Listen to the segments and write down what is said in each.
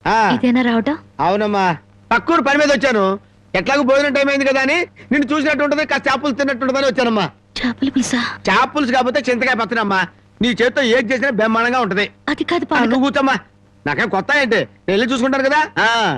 ఇదేనా రావటం? అవునమ్మా, పక్కూరు పని మీద వచ్చాను. ఎట్లాగో భోజనం టైం అయింది కదా అని నిన్ను చూసినట్టు ఉంటది, కాస్త చేపలు తిన్నట్టుంటదని వచ్చానమ్మా. చేపల పులుసా? చేపలుసు కాకపోతే చింతకాయ పచ్చనమ్మా. నీ చేత్తో ఏది చేసినా బ్రహ్మాండంగా ఉంటది. అది కాదు, నువ్వు కూర్చోమ్మా. నాకేం కొత్త ఏంటి, నేను వెళ్ళి చూసుకుంటాను కదా.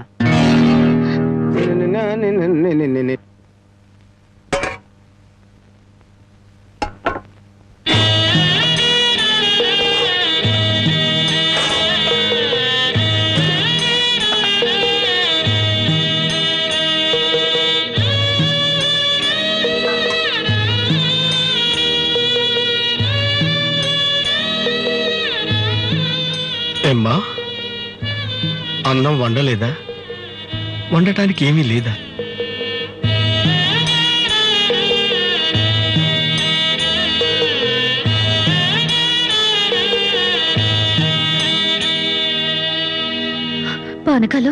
ఏమ్మా, అన్నం వండలేదా? వండటానికి ఏమీ లేదా? పానకాలు,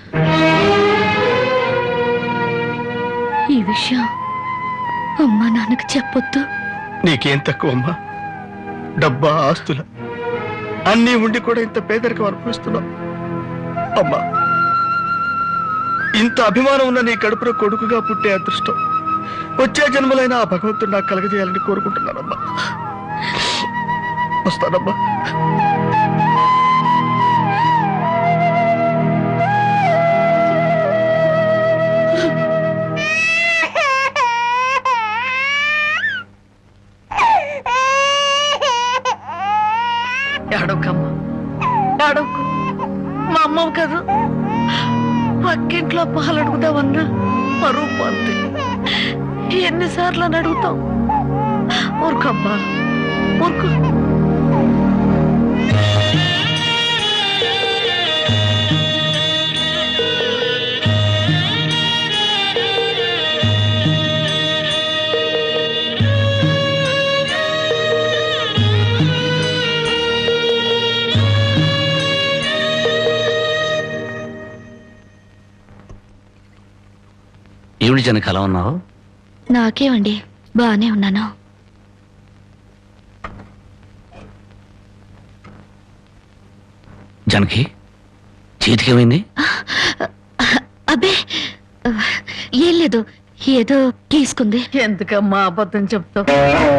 ఈ విషయం అమ్మా నాన్నకు చెప్పొద్దు. నీకేం తక్కువమ్మా? డబ్బా, ఆస్తుల అన్నీ ఉండి కూడా ఇంత పేదరికం అనుభవిస్తున్నావు. అమ్మా, ఇంత అభిమానం ఉన్న నీ కడుపులో కొడుకుగా పుట్టే అదృష్టం వచ్చే జన్మలైనా ఆ భగవంతుడు నాకు కలగజేయాలని కోరుకుంటున్నానమ్మా. వస్తానమ్మా. ఏడవకమ్మా, ఏడవకు. మా అమ్మవు కదా, పక్కింట్లో పాలు అడుగుదామన్నా మరువు పోతే ఎన్నిసార్లు అని అడుగుతాం. ఊరుకమ్మా, ఊరుకు. ఏమిటి జనకి అలా ఉన్నావు? నాకేమండి, బానే ఉన్నాను. జనకి చేతికేమైంది? అబ్బే ఏం లేదు, ఏదో గీసుకుంది. ఎందుకమ్మా అబద్ధం చెప్తావు?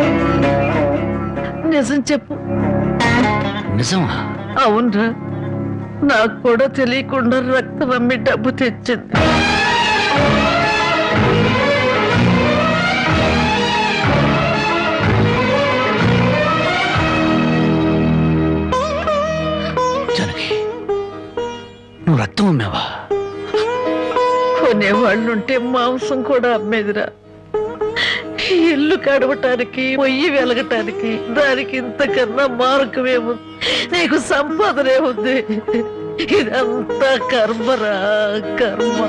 నిజం చెప్పు. నిజమా? అవునరా, నాకు కూడా తెలియకుండా రక్తం అమ్మి డబ్బు తెచ్చింది. జనకి, నువ్వు రక్తం అమ్మావా? కొనేవాళ్ళుంటే మాంసం కూడా అమ్మేదిరా. ఇల్లు కడవటానికి, పొయ్యి వెలగటానికి దానికి ఇంతకన్నా మార్గమేముంది? నీకు సంపాదనే ఉంది. ఇదంతా కర్మరా, కర్మ.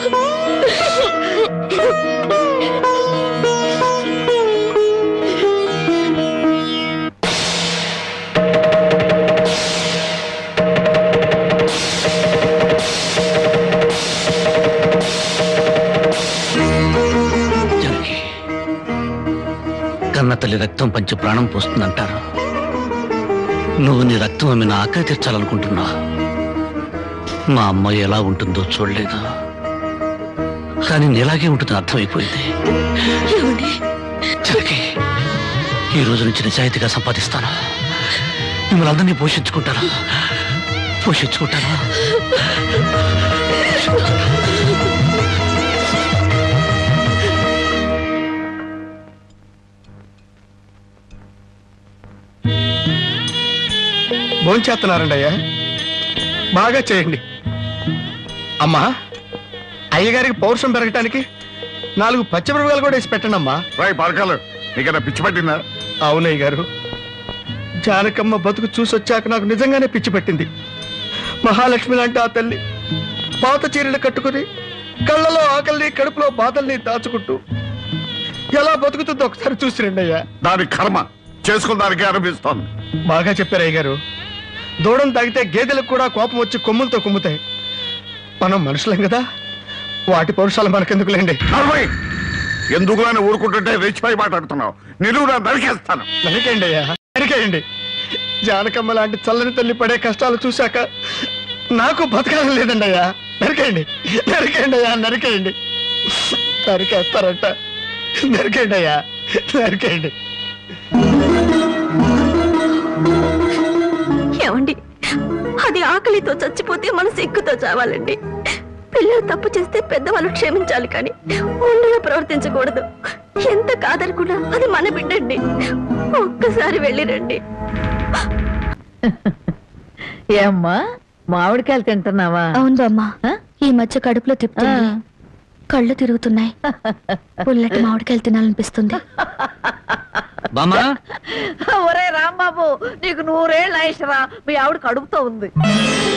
కన్న తల్లి రక్తం పంచి ప్రాణం పోస్తుందంటారు. నువ్వు నీ రక్తం ఆమె నా ఆకలి తీర్చాలనుకుంటున్నా. మా అమ్మ ఎలా ఉంటుందో చూడలేదు, కానీ నీలాగే ఉంటుందని అర్థమైపోయింది. జనకి, ఈ రోజు నుంచి నిజాయితీగా సంపాదిస్తాను. మిమ్మల్ని అందరినీ పోషించుకుంటాను. భోంచేస్తున్నారండి అయ్యా, బాగా చేయండి. అమ్మా, అయ్యగారికి పౌరుషం పెరగటానికి 4 పచ్చిమిరపకాయలు కూడా వేసి పెట్టండి అమ్మా. నీకన్నా పిచ్చి పట్టిందా? అవునయ్య గారు, జానకమ్మ బతుకు చూసొచ్చాక నాకు నిజంగానే పిచ్చి పట్టింది. మహాలక్ష్మి లాంటి ఆ తల్లి పాత చీరలు కట్టుకుని కళ్ళలో ఆకలిని, కడుపులో బాధల్ని దాచుకుంటూ ఎలా బతుకుతుందో ఒకసారి చూసి రండి అయ్యా. దాని కర్మ చేసుకున్న దానికి అనిపిస్తోంది. బాగా చెప్పారు అయ్య గారు. దూడం తాగితే గేదెలకు కూడా కోపం వచ్చి కొమ్ములతో కుమ్ముతాయి. మనం మనుషులం కదా, వాటి పౌరుషాలు మనకెందుకులేండి. ఎందుకులని ఊరుకుంటుంటే రెచ్చిపోయి మాట్లాడుతున్నావు. నిలువునా నరికేస్తాను. నరికేయండి అయ్యా, నరికేయండి. జానకమ్మ లాంటి చల్లని తల్లి పడే కష్టాలు చూశాక నాకు బతకాలని లేదండి అయ్యా. నరికేయండి, నరికేయండి అయ్యా, నరికేయండి. నరికేస్తారంట. నరికేయండి అయ్యా, నరికేయండి. ఏమండి, అది ఆకలితో చచ్చిపోతే మన సిగ్గుతో చావాలండి. పిల్లలు తప్పు చేస్తే పెద్దవాళ్ళు క్షమించాలి, కానీ ముందుగా ప్రవర్తించకూడదు. ఎంత కాదనుకున్నా అది మన బిడ్డండి. ఒక్కసారి వెళ్ళిరండి. ఏమ్మా మామిడికాయలు తింటున్నావా? అవును బామ్మ, ఆ? ఈ మధ్య కడుపులో తిప్పుతుంది, కళ్ళు తిరుగుతున్నాయి. పుల్లటి మామిడికాయలు తినాలనిపిస్తుంది. బామ్మా ఒరే రాంబాబు, నీకు 100 ఏళ్ళు ఆయుషరా. మీ ఆవిడ కడుపుతో ఉంది.